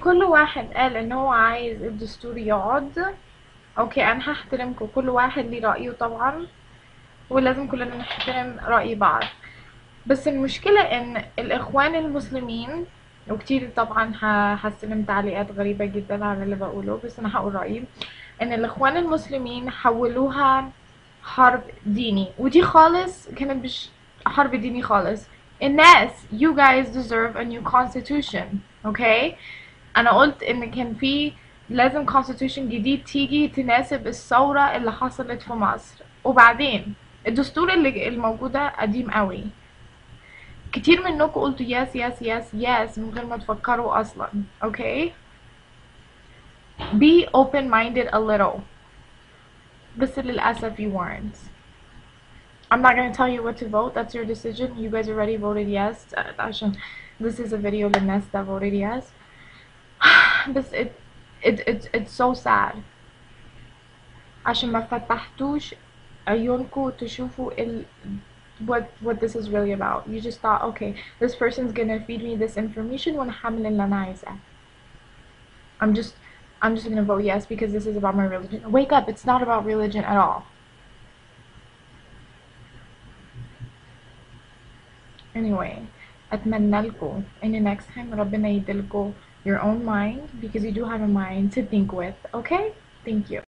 كل واحد قال ان هو عايز الدستور يقعد، اوكي انا هحترمكم، كل واحد ليه رأيه طبعا، ولازم كلنا نحترم رأي بعض. بس المشكلة ان الاخوان المسلمين، وكتير طبعا هستلم تعليقات غريبة جدا على اللي بقوله، بس انا هقول رأيي، ان الاخوان المسلمين حولوها حرب ديني، ودي خالص كانت مش حرب ديني خالص. الناس you guys deserve a new constitution. okay انا قلت ان كان في لازم constitution جديد تيجي تناسب الثورة اللي حصلت في مصر. وبعدين الدستور اللي الموجودة قديم قوي، كتير منكم قلتوا يس يس يس يس من غير ما تفكروا اصلا. okay be open minded a little. بس للأسف you weren't. I'm not gonna tell you what to vote, that's your decision. You guys already voted yes. عشان this is a video للناس that voted yes. بس it's so sad عشان ما فتحتوش عيونكم تشوفوا what this is really about. You just thought, okay, this person's gonna feed me this information وانا هعمل اللي انا عايزاه. I'm just gonna vote yes because this is about my religion. Wake up, it's not about religion at all. Anyway, أتمنى لكم إن next time ربنا يديلكم your own mind, because you do have a mind to think with. Okay? Thank you.